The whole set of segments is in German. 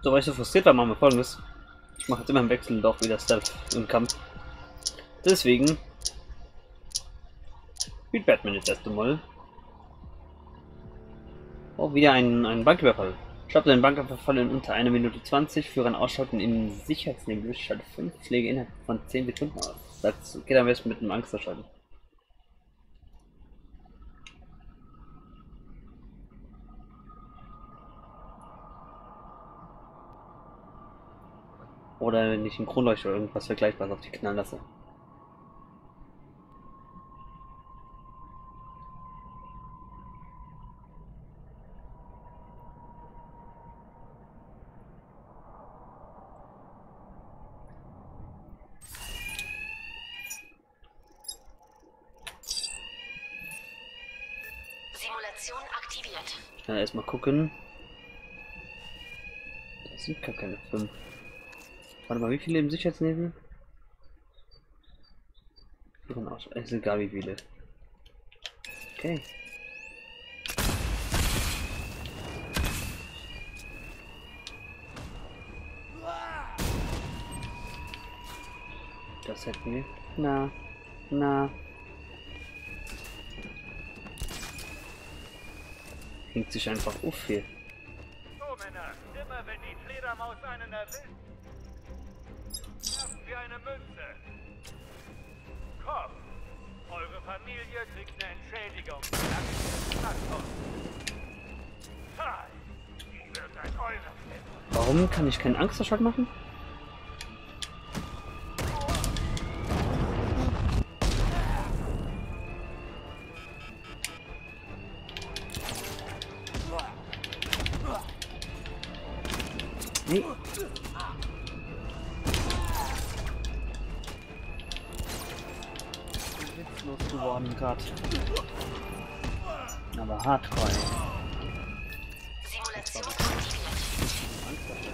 So, weil ich so frustriert war, machen wir Folgendes. Ich mache jetzt immer im Wechsel doch wieder Stealth im Kampf. Deswegen spielt Batman jetzt erst einmal. Oh, wieder ein Banküberfall. Stoppe den Banküberfall in unter 1 Minute 20. Führe ein Ausschalten im Sicherheitsnebel. Schalte 5 Schläge innerhalb von 10 Sekunden aus. Das geht am besten mit einem Angstausschalten. Oder wenn ich einen Kronleuchter oder irgendwas Vergleichbares auf die knallen lasse. Simulation aktiviert. Schnell erstmal gucken. Das sind gar keine 5. Warte mal, wie viele im Sicherheitsnebel? Es sind gar wie viele. Okay. Das hätten wir. Na. Hängt sich einfach auf hier. So, Männer, immer wenn die Fledermaus einen erwischt, werfen wir eine Münze. Komm, eure Familie kriegt eine Entschädigung. Ha, die wird ein Eurer finden. Warum kann ich keinen Angstausschlag machen? Nee. Witzlos geworden gerade. Aber hardcore. Simulation aktiviert.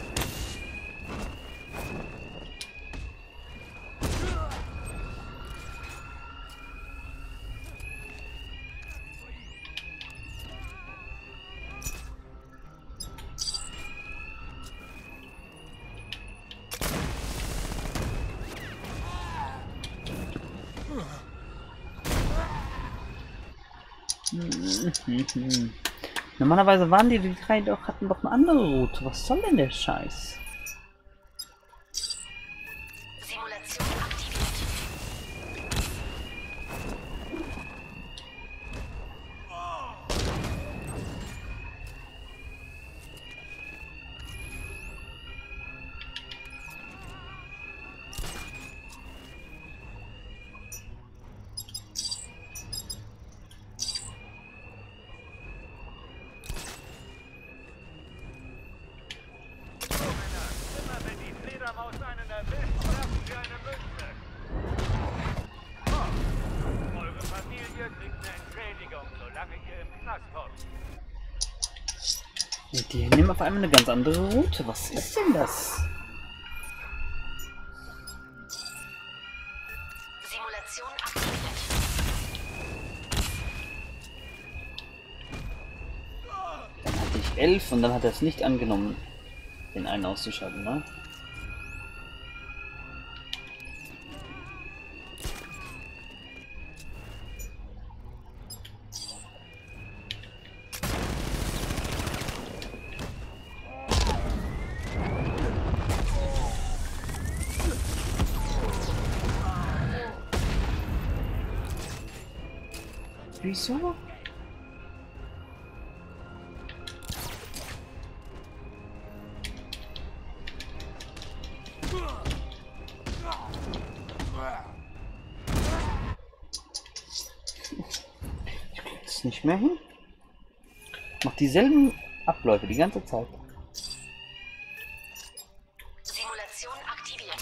Normalerweise waren die drei doch, hatten doch eine andere Route. Was soll denn der Scheiß? Simulation aktiviert. So, Männer, immer wenn die Fledermaus einen erwischt, werfen wir eine Münze. Komm, eure Familie kriegt eine Entschädigung, solange ihr im Knast hockt. Und die nehmen auf einmal eine ganz andere Route. Was ist denn das? Simulation aktiviert. Dann hatte ich 11 und dann hat er es nicht angenommen, den einen auszuschalten, ne? Wieso? Ich krieg das nicht mehr hin. Macht dieselben Abläufe die ganze Zeit. Simulation aktiviert.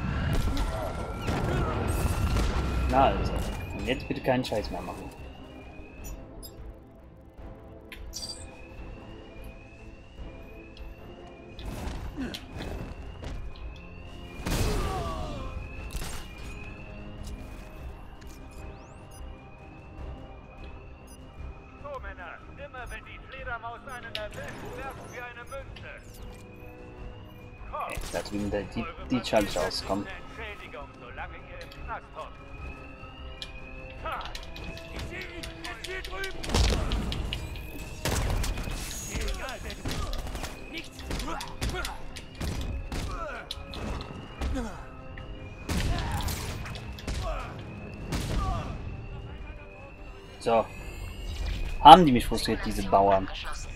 Na also. Und jetzt bitte keinen Scheiß mehr machen. immer wenn die Fledermaus einen erwischt, werfen wir eine Münze. Komm, Da drüben, die schalte ich aus, komm. eine Entschädigung, solange ihr im Knast hockt. Ha! Ich sehe ihn jetzt hier drüben! Egal, wer du bist. Nichts! So. Haben die mich frustriert, diese Bauern? Abgeschlossen.